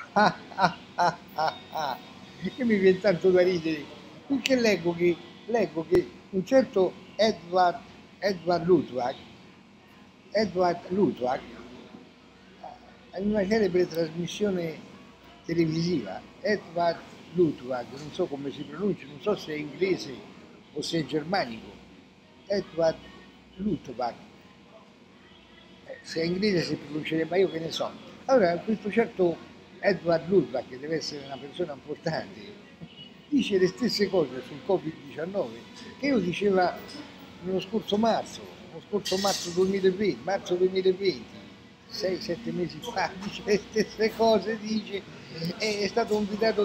Che mi viene tanto da ridere, perché leggo che un certo Edward Luttwak, in una celebre trasmissione televisiva, Edward Luttwak, non so come si pronuncia, non so se è inglese o se è germanico, Edward Luttwak, se è inglese si pronuncerebbe, ma io che ne so. Allora, questo certo Edward Luttwak, che deve essere una persona importante, dice le stesse cose sul Covid-19 che io diceva lo scorso marzo 2020, marzo 2020, 6-7 mesi fa, dice le stesse cose, dice, è stato invitato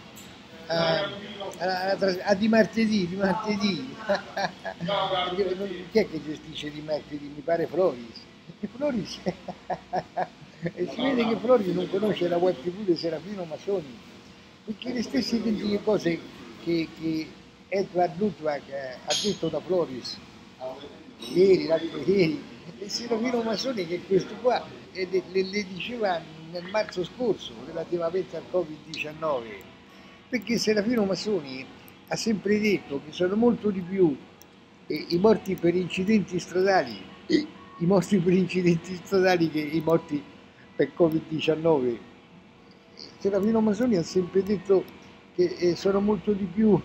a di martedì. Chi è che gestisce di martedì? Mi pare Floris. E Floris e si vede che Floris non conosce la web TV di Serafino Masoni, perché le stesse identiche cose che Edward Luttwak ha detto da Floris ieri, l'altro ieri, e Serafino Masoni che questo qua le diceva nel marzo scorso relativamente al Covid-19, perché Serafino Masoni ha sempre detto che sono molto di più i morti per incidenti stradali, i morti per incidenti stradali che i morti per Covid-19. Serafino Masoni ha sempre detto che sono molto di più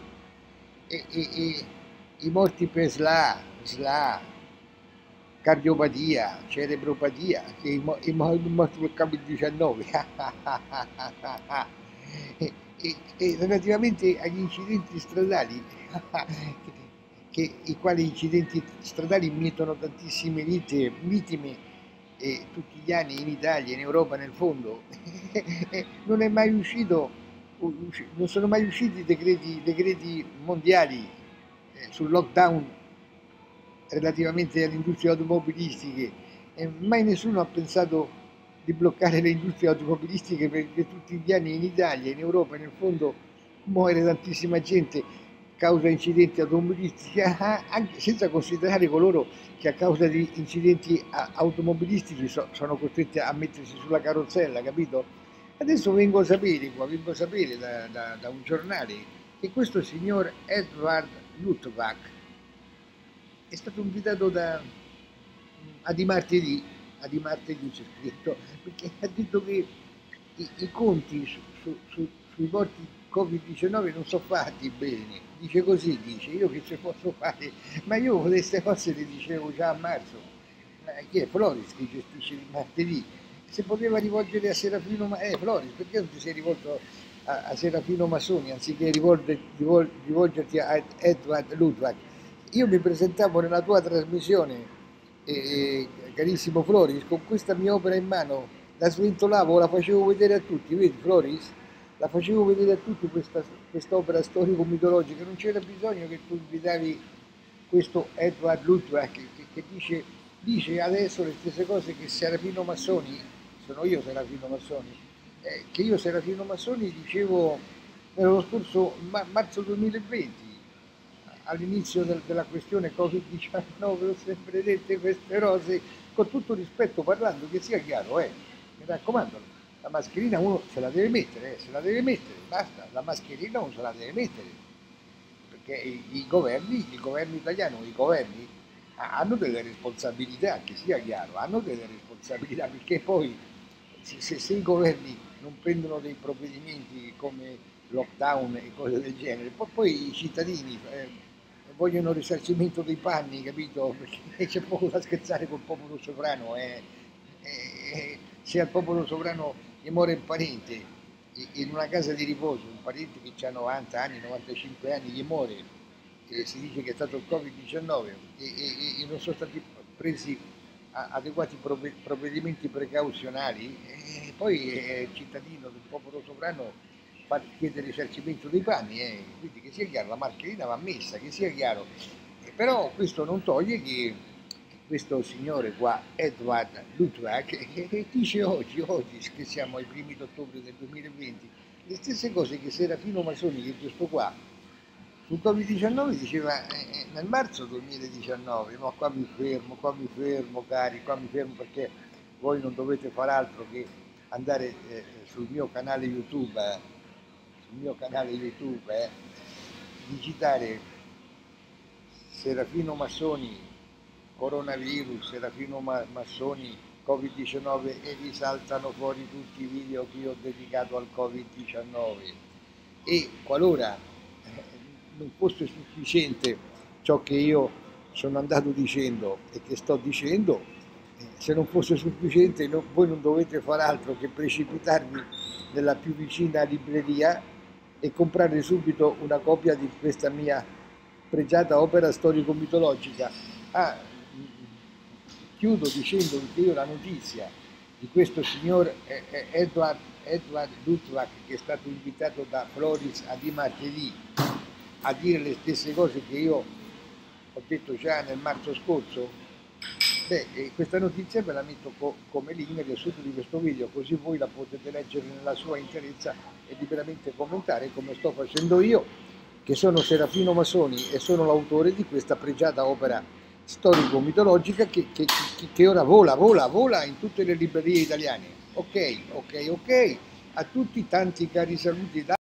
i morti per cardiopatia, cerebropatia, che i morti per Covid-19. E relativamente agli incidenti stradali, i quali incidenti stradali mettono tantissime vittime tutti gli anni in Italia, in Europa, nel fondo, non è mai uscito, non sono mai usciti decreti mondiali sul lockdown relativamente alle industrie automobilistiche, e mai nessuno ha pensato di bloccare le industrie automobilistiche, perché tutti gli anni in Italia, in Europa, nel fondo muore tantissima gente a causa di incidenti automobilistici, anche senza considerare coloro che a causa di incidenti automobilistici sono costretti a mettersi sulla carrozzella, capito? Adesso vengo a sapere da un giornale che questo signor Edward Luttwak è stato invitato a Di Martedì c'è scritto, perché ha detto che i conti sui morti Covid-19 non sono fatti bene. Dice così, dice, io che ci posso fare? Ma io queste cose le dicevo già a marzo. Ma chi è Floris che gestisce Di Martedì? Se poteva rivolgere a Serafino Floris, perché non ti sei rivolto a Serafino Masoni anziché rivolgerti a Edward Ludwig? Io mi presentavo nella tua trasmissione, carissimo Floris, con questa mia opera in mano, la sventolavo, la facevo vedere a tutti, vedi Floris? La facevo vedere a tutti quest'opera storico-mitologica, non c'era bisogno che tu invitavi questo Edward Ludwig che dice adesso le stesse cose che Serafino Massoni, sono io Serafino Massoni, che io Serafino Massoni dicevo nello scorso marzo 2020, all'inizio della questione Covid-19, ho sempre dette queste cose, con tutto rispetto parlando, che sia chiaro, mi raccomando, la mascherina uno se la deve mettere, basta, la mascherina uno se la deve mettere, perché il governo italiano, i governi hanno delle responsabilità, che sia chiaro, hanno delle responsabilità, perché poi se i governi non prendono dei provvedimenti come lockdown e cose del genere, poi i cittadini vogliono il risarcimento dei panni, capito? Perché c'è poco da scherzare col popolo sovrano. Se al popolo sovrano gli muore un parente in una casa di riposo, un parente che ha 90 anni, 95 anni, gli muore, si dice che è stato il Covid-19 e non sono stati presi adeguati provvedimenti precauzionali, e poi il cittadino del popolo sovrano fa chiedere risarcimento dei panni, quindi che sia chiaro, la mascherina va messa, che sia chiaro. Però questo non toglie che questo signore qua, Edward Luttwak, dice oggi che siamo ai primi d'ottobre del 2020, le stesse cose che Serafino Masoni, che questo qua, sul Covid-19 diceva nel marzo 2019, ma qua mi fermo cari, qua mi fermo perché voi non dovete fare altro che andare sul mio canale YouTube, digitare Serafino Massoni coronavirus, Serafino Massoni Covid-19 e risaltano fuori tutti i video che io ho dedicato al Covid-19. E qualora non fosse sufficiente ciò che io sono andato dicendo e che sto dicendo, se non fosse sufficiente voi non dovete far altro che precipitarvi nella più vicina libreria e comprare subito una copia di questa mia pregiata opera storico-mitologica. Chiudo dicendo che io la notizia di questo signor Edward Luttwak, che è stato invitato da Floris a di martedì a dire le stesse cose che io ho detto già nel marzo scorso, questa notizia ve la metto come link nel sotto di questo video, così voi la potete leggere nella sua interezza e liberamente commentare, come sto facendo io, che sono Serafino Massoni e sono l'autore di questa pregiata opera storico-mitologica che ora vola in tutte le librerie italiane. Ok, a tutti tanti cari saluti da